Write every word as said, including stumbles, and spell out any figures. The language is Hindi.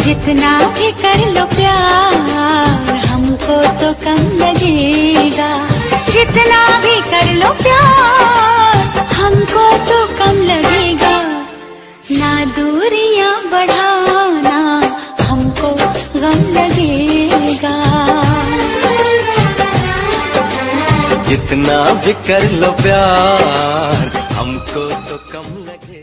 जितना भी कर लो प्यार हमको तो कम लगेगा, जितना भी कर लो प्यार हमको तो कम लगेगा। ना दूरियां बढ़ाना हमको गम लगेगा। जितना भी कर लो प्यार हमको तो कम लगेगा।